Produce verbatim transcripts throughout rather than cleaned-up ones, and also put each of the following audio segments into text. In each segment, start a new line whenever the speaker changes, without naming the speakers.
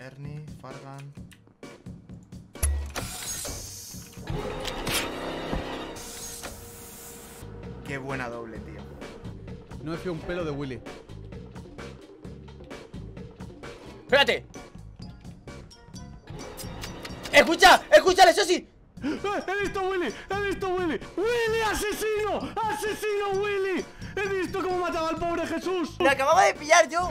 Ernie, Fargan. Qué buena doble, tío.
No me fío un pelo de Willy.
¡Espérate! ¡Escucha! ¡Escúchale, eso sí!
¡He visto a Willy! ¡He visto a Willy! ¡Willy, asesino! ¡Asesino, Willy! ¡He visto cómo mataba al pobre Jesús!
¡Me acababa de pillar yo!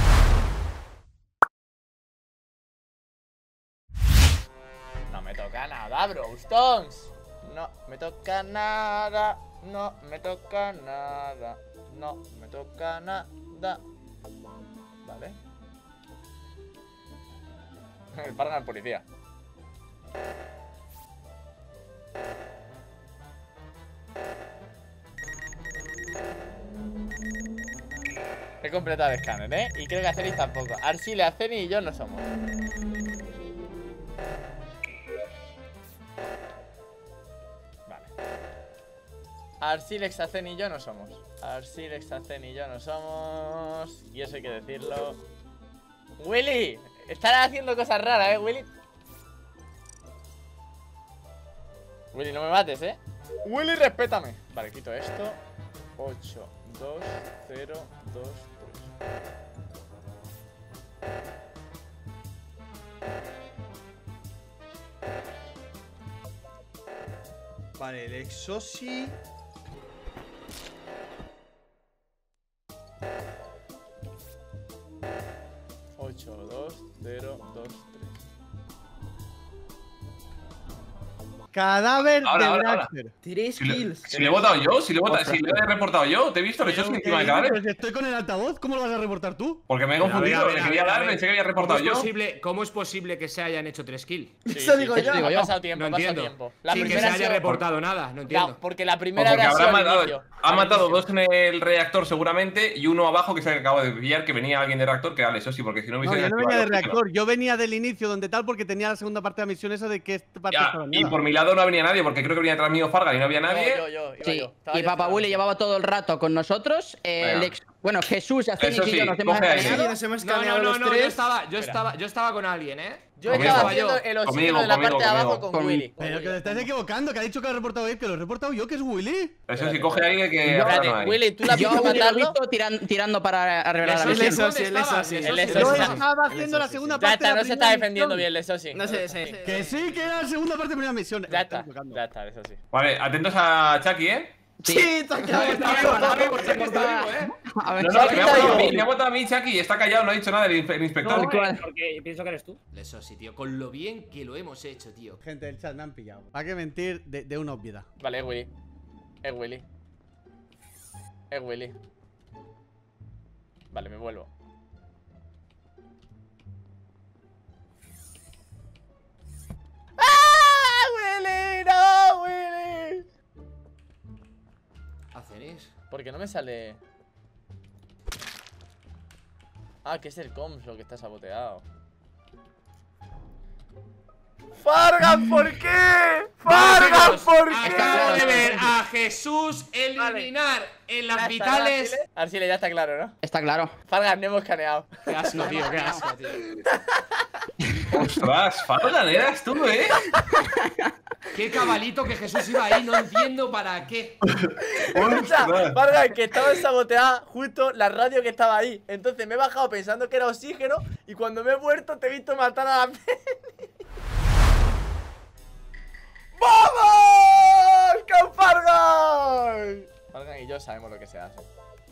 No me toca nada, bro Stones. No me toca nada. No me toca nada. No me toca nada. Vale. El parga al policía. He completado el escáner, ¿eh? Y creo que Acenis tampoco. Arsil, Acenis y yo no somos. Vale. Arsilex, Acen y yo no somos. Arsilex, Acen y yo no somos. Y eso hay que decirlo. ¡Willy! Están haciendo cosas raras, ¿eh, Willy? Willy, no me mates, ¿eh? Willy, respétame. Vale, quito esto. ocho, dos, cero, dos, tres.
Vale, el Exosi.
ocho, dos, cero, dos, tres.
Cadáver
Ahora,
de
ahora, ahora.
Blackster.
Tres
Si le,
kills.
si le he votado yo, si le he votado, si le he reportado yo, te he visto, eso es
Pero,
encima de
¿qué
cadáver.
dices? Estoy con el altavoz, ¿cómo lo vas a reportar tú?
Porque me he
A ver,
confundido,
a ver,
le
a
quería
ver, a
dar,
ver.
pensé que había
¿Cómo
reportado
es
yo.
posible, ¿Cómo es posible que se hayan hecho tres kills?
Sí,
Eso
sí,
digo
sí,
yo.
sí,
Ha
Ha pasado tiempo,
No
ha pasado
entiendo.
tiempo. La
Sin que
primera
se
ha
haya
sido-
reportado nada, no entiendo.
No, porque la
O
primera
porque
habría
habrá
sido al
matado,
inicio.
ha
al
matado
inicio.
dos en el reactor seguramente y uno abajo que se acaba de pillar que venía alguien del reactor que era eso sí, porque si no hubiese
No, yo no
desactivado
venía de
el oxígeno.
reactor, yo venía del inicio donde tal porque tenía la segunda parte de la misión esa de que esta parte
Ya,
estaba
y
dañada.
por mi lado no venía nadie porque creo que venía detrás mío Fargan y no había nadie.
Yo, yo, yo, iba
Sí,
yo. Estaba
y
yo
Papa
esperando.
Willy llevaba todo el rato con nosotros. eh, el
Venga.
ex- bueno, Jesús, Acenis
Eso
y yo
sí,
nos hemos
coge a
escaneado.
alguien.
Nos hemos
No, no,
escaneado
no,
los
no, yo
tres.
estaba, yo
Espera.
estaba, yo estaba con alguien, ¿eh?
Yo
Conmigo,
estaba
yo.
haciendo el oxígeno
Conmigo,
de la
conmigo,
parte de abajo
conmigo.
con
Con-
Willy.
Pero que te
Willy.
estás equivocando, que ha dicho que lo he reportado él, que lo he reportado yo, que es Willy.
Eso sí, coge a alguien que
Espérate,
ahora no hay.
Willy, ¿tú la has
Yo
visto
a Willy lo he
matarlo?
visto tiran- tirando para arreglar la
Eso,
misión.
eso,
¿Dónde
sí,
estaba?
eso, sí,
El
eso,
eso
sí.
Yo
sí.
estaba haciendo la segunda
Ya
parte
está,
de la
no se está
primera
defendiendo
misión.
bien, eso sí.
No sé, sé.
Que sí, que era la segunda parte de la primera misión.
Ya
Me
está,
estoy equivocando.
ya está, eso sí.
Vale, atentos a Chucky, ¿eh?
Sí.
está
No,
claro.
está vivo, está vivo, Chucky está vivo, ¿eh?
A ver,
No, no, que me ha
Chucky
votado a
está
mí,
vivo.
me ha votado a mí, Chucky, está callado, no ha dicho nada el, inf- el inspector.
Tal cual.
Porque pienso que eres tú.
Eso sí, tío, con lo bien que lo hemos hecho, tío.
Gente del chat me han pillado. ¿Para qué mentir de, de una obviedad?
Vale, es Willy. Es Willy. Es Willy. Vale, me vuelvo. ¡Ah! ¡Willy! ¡No, Willy!
¿Acenis?
¿Por qué no me sale? Ah, que es el comms lo que está saboteado. ¡Fargan, ¿por qué! ¡Fargan, ¿por qué!
Acabo de ver a Jesús eliminar en las vitales.
Arsile, ya está claro, ¿no?
Está claro.
Fargan, no hemos caneado.
Qué asco, tío, qué asco, tío.
Ostras, Fargan, eras tú, ¿eh?
Qué cabalito que Jesús iba ahí, no entiendo para qué.
Escucha, Fargan, que estaba saboteada justo la radio que estaba ahí. Entonces me he bajado pensando que era oxígeno y cuando me he vuelto te he visto matar a la Penny. ¡Vamos! ¡Con Fargan! Fargan y yo sabemos lo que se hace.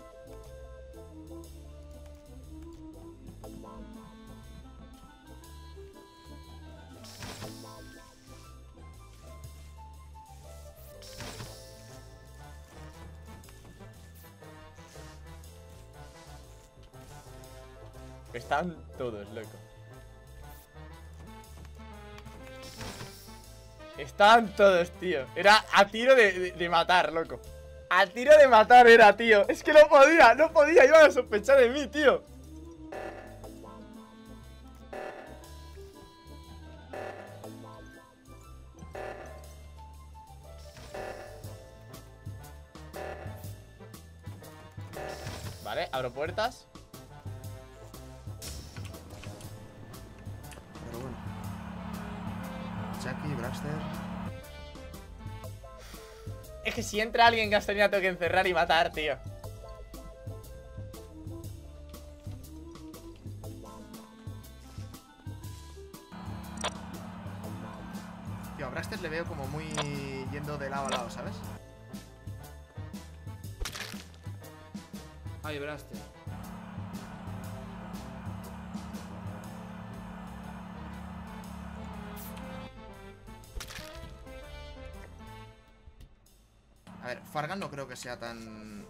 Están todos, loco. Están todos, tío. Era a tiro de, de, de matar, loco. A tiro de matar era, tío. Es que no podía, no podía. Iban a sospechar de mí, tío. Vale, abro puertas.
Chucky, Braxter.
Es que si entra alguien Gasolina tengo que encerrar y matar, tío.
Tío, a Braxter le veo como muy yendo de lado a lado, ¿sabes?
Ay, Braster.
A ver, Fargan no creo que sea tan...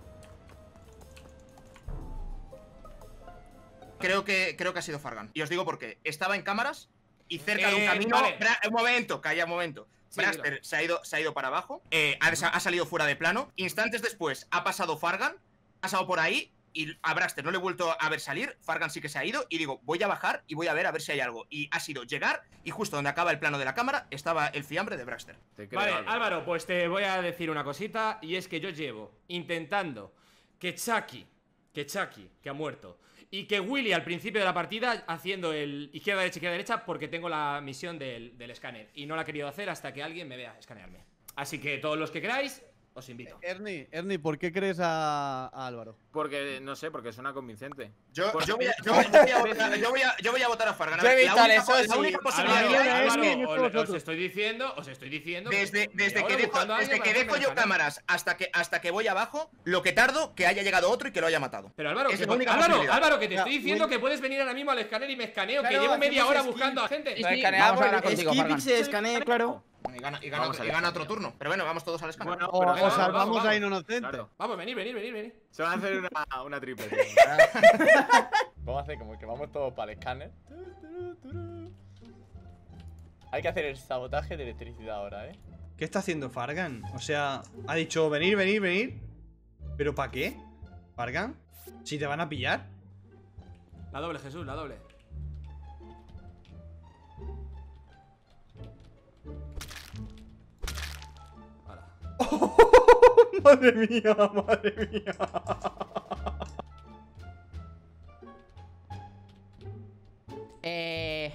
Creo que, creo que ha sido Fargan. Y os digo por qué. Estaba en cámaras y cerca de un
Eh,
camino...
vale.
Bra- Un momento, calla un momento.
Sí,
Braxter
dilo.
se ha, ido, se ha ido para abajo, eh, ha, desa- ha salido fuera de plano. Instantes después ha pasado Fargan, ha pasado por ahí y a Braxter no le he vuelto a ver salir. Fargan sí que se ha ido y digo, voy a bajar y voy a ver a ver si hay algo. Y ha sido llegar y justo donde acaba el plano de la cámara estaba el fiambre de Braxter.
Te creo,
Vale,
Álvaro.
Álvaro, pues te voy a decir una cosita. Y es que yo llevo intentando que Chucky, que Chucky, que ha muerto, y que Willy al principio de la partida haciendo el izquierda, derecha, izquierda, derecha, porque tengo la misión del, del escáner. Y no la he querido hacer hasta que alguien me vea escanearme. Así que todos los que queráis, os invito.
Ernie, Ernie, ¿por qué crees a, a Álvaro?
Porque, no sé, porque suena convincente.
Yo,
Porque-
yo, voy, a, yo, voy- yo voy a votar, yo, voy a, yo voy a votar a Fargan. A
Yo he
ver,
visto
la
al
única,
Exosi.
la única posibilidad
Álvaro,
que hay es
Álvaro,
que
que-
os, os
vosotros.
estoy diciendo, os estoy diciendo que
desde, desde
ahora
que dejo,
buscando a
desde
alguien
que
para
dejo
hacerme
yo
escanear.
cámaras hasta que, hasta que voy abajo, lo que tardo que haya llegado otro y que lo haya matado.
Pero Álvaro,
Es
que,
la única
Álvaro,
posibilidad.
Álvaro, que te
Ya,
estoy diciendo
Will-
que puedes venir ahora mismo al escáner y me escaneo, que
Claro,
llevo media
hacemos
hora
skip.
buscando a gente.
Sí,
Lo
sí,
escaneamos
vamos a hablar
y-
contigo,
Skip
Fargan.
se escanea, claro.
Y gana, y gana,
Vamos
otro,
al
y gana
escáner.
otro turno. Pero bueno, vamos todos al escáner.
Bueno,
O,
pero
o
venga,
salvamos
vamos,
a
vamos.
Inocente.
Claro.
Vamos, venir, venir, venir, venir.
Se van a hacer una, una triple. tío.
Vamos a hacer como que vamos todos para el escáner. Hay que hacer el sabotaje de electricidad ahora, ¿eh?
¿Qué está haciendo Fargan? O sea, ha dicho venir, venir, venir. ¿Pero para qué? ¿Fargan? ¿Si te van a pillar?
La doble, Jesús, la doble. Hala.
Madre mía, madre mía.
Eh.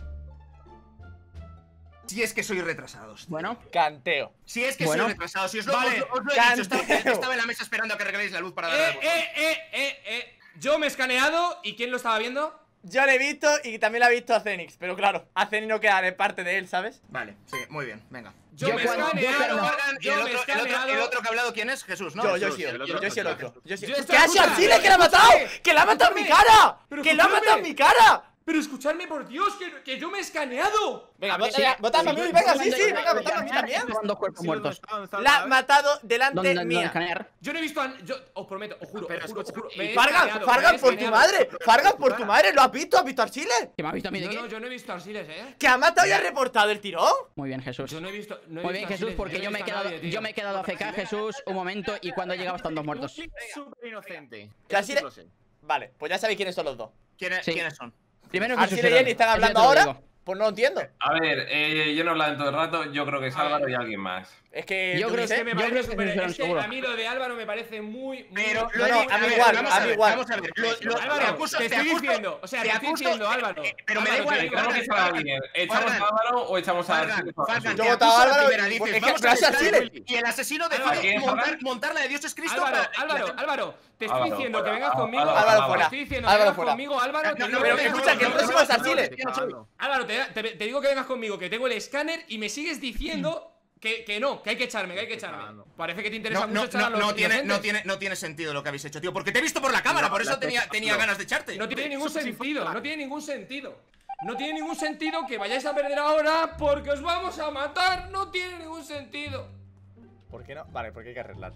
Si es que sois retrasados.
Bueno,
Canteo.
Si es que
Bueno.
sois retrasados. Si os lo,
Vale,
os lo- os lo he dicho, estaba,
canteo.
estaba en la mesa esperando a que arregléis la luz para darle al
Eh,
botón.
eh, eh, eh, eh. Yo me he escaneado. ¿Y quién lo estaba viendo?
Yo lo he visto y también lo ha visto a Zenix. Pero claro, a Zenix no queda de parte de él, ¿sabes?
Vale, sí, muy bien, venga.
Yo,
Yo
me he
cuando- yo
escaneado.
cuando-
Fargan, y
Yo
el
me he
otro, el, otro,
escaneado.
el otro que ha hablado, ¿quién es? Jesús, ¿no?
Yo, yo
Jesús.
sí,
el
yo,
otro-
yo sí el otro. Yo sí.
Yo estoy-
¡Que ha sido
escucha,
Arsile, que la ha matado! ¡Que la ha matado en mi cara!
Pero
¡Que la ha matado en
escúchame.
mi cara!
Pero escuchadme, por Dios, que, que yo me he escaneado.
Venga, vota, votadme a mí, venga, sí, sí, venga, votadme a mí también.
Estaban dos cuerpos
Sí,
muertos.
¿dónde está? ¿Dónde está?
La ha matado delante
¿Dónde no
mía.
escanear?
Yo no he visto a. Yo os prometo, os juro,
Pero
os juro, os
escucha,
juro. me he
Fargan,
escaneado, me
Fargan,
he
por tu
escaneado.
madre. Fargan, por tu madre. ¿Lo has visto? ¿Has visto a Arsile?
¿Que me has visto a mí de
No, no,
qué?
yo no he visto a Arsiles, eh.
¿Que ha matado y ha reportado el tirón?
Muy bien, Jesús.
Yo no he visto. No he
Muy
visto
bien,
a
Jesús,
Arsiles,
porque
no
yo me he
visto a
quedado,
nadie, tío.
yo me he quedado A F K, Jesús, un momento, y cuando he llegado están dos muertos.
Willy es súper inocente.
Que
Eso
así
sí
le-
lo sé.
Vale, pues ya sabéis quiénes son los dos.
¿Quiénes,
Sí.
¿Quiénes son?
Primero Jesús.
Arsile y Jenny están
Eso ya
hablando
te lo
ahora.
digo.
Pues no lo entiendo.
A ver, eh, yo no he hablado en todo el rato. Yo creo que es
A ver.
Álvaro y alguien más.
Es que.
Yo creo
sé.
Es que me
Yo
parece
creo que
súper-
se hicieron
es que
seguro.
a mí lo de Álvaro me parece muy. muy-
Pero
muy-
lo
no,
he-
a mí
ver,
igual,
vamos
a
a
mí
ver,
igual.
Vamos a ver. Lo, lo,
Álvaro,
te acuso,
te
te
estoy
acuso-
diciendo, o sea,
te
te estoy
acuso-
diciendo, Álvaro.
eh, Pero me da
Álvaro,
igual.
te digo,
Tenemos que
Fargan,
echar a alguien. ¿Echamos
Fargan.
a Álvaro o echamos a
Fargan,
Arsile?
Fargan,
Yo
te
he votado
acuso
a
a la
Álvaro
primera,
y-
dices,
es que
vamos a
gracias a
buscar
Arsile.
Y el asesino
Álvaro,
decide
¿quién es
montar,
Fargan?
montar la de Dios es Cristo
Álvaro,
para-
Álvaro, Álvaro, te estoy
Álvaro,
diciendo que
fuera,
vengas
Álvaro,
conmigo.
Álvaro,
Álvaro,
fuera.
te estoy diciendo que
Álvaro,
vengas
fuera.
conmigo, Álvaro.
No,
te
no,
digo
pero
que vengas
escucha, que el
conmigo.
próximo es Arsile.
Álvaro, te, te- te digo que vengas conmigo, que tengo el escáner y me sigues diciendo que, que no, que hay que echarme, que hay que echarme. Parece que te interesa
No,
mucho
no,
echar a
no,
los
no tiene, no,
inocentes.
tiene, no tiene sentido lo que habéis hecho, tío. Porque te he visto por la cámara,
No,
por eso
la
tenía,
techa,
tenía
no.
ganas de echarte.
No tiene ningún
Eso sí,
sentido,
fuera.
no tiene ningún sentido. No tiene ningún sentido que vayáis a perder ahora porque os vamos a matar. No tiene ningún sentido.
¿Por qué no? Vale, porque hay que arreglar.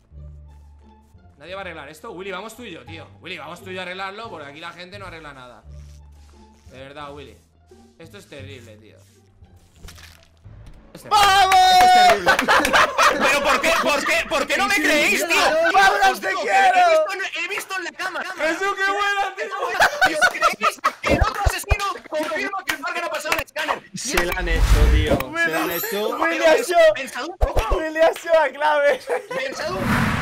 Nadie va a arreglar esto. Willy, vamos tú y yo, tío. Willy, vamos tú y yo a arreglarlo porque aquí la gente no arregla nada. De verdad, Willy. Esto es terrible, tío. Es terrible.
¡Vamos!
Pero ¿por qué, por qué, por qué no me creéis, tío?
¡Vamos,
Os
te
digo que
quiero!
He visto, en- he visto en la cámara.
¡Jesús, qué buena, tío!
¿Y os creéis que el otro asesino confirma que Fargan ha pasado el escáner?
Se la han hecho, tío. Se la han hecho.
Willy
Pero
ha
pens-
sido-
Pensad un poco.
Willy ha sido la clave.
Pensad un